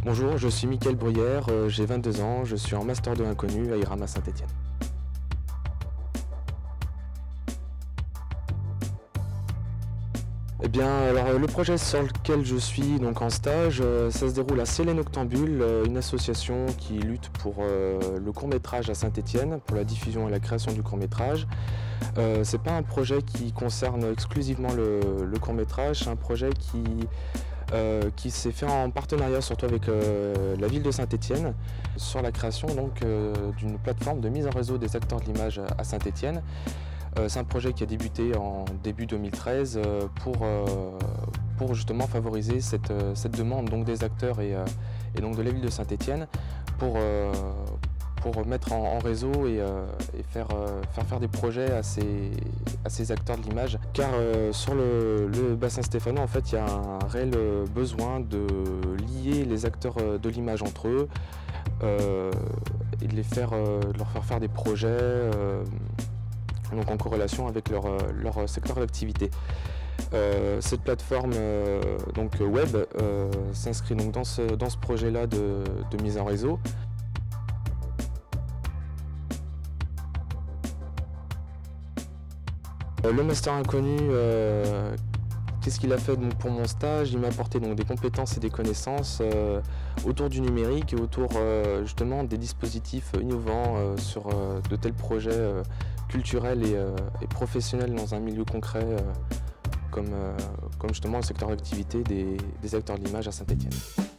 Bonjour, je suis Mickaël Bruyère, j'ai 22 ans, je suis en Master 2 Inconnu à IRAM à Saint-Étienne. Eh bien, alors le projet sur lequel je suis donc en stage, ça se déroule à Célène Octambule, une association qui lutte pour le court-métrage à Saint-Étienne, pour la diffusion et la création du court-métrage. C'est pas un projet qui concerne exclusivement le court-métrage, c'est un projet qui s'est fait en partenariat surtout avec la ville de Saint-Étienne sur la création d'une plateforme de mise en réseau des acteurs de l'image à Saint-Étienne. C'est un projet qui a débuté en début 2013 pour justement favoriser cette demande donc, des acteurs et donc de la ville de Saint-Étienne pour mettre en réseau et faire des projets à ces acteurs de l'image. Car sur le bassin stéphanois, en fait, il y a un réel besoin de lier les acteurs de l'image entre eux et de leur faire des projets donc en corrélation avec leur secteur d'activité. Cette plateforme donc web s'inscrit donc dans ce projet-là de mise en réseau. Le Master Inconnu, qu'est-ce qu'il a fait donc, pour mon stage? Il m'a apporté donc, des compétences et des connaissances autour du numérique et autour justement des dispositifs innovants sur de tels projets culturels et professionnels dans un milieu concret comme justement le secteur d'activité des acteurs de l'image à Saint-Étienne.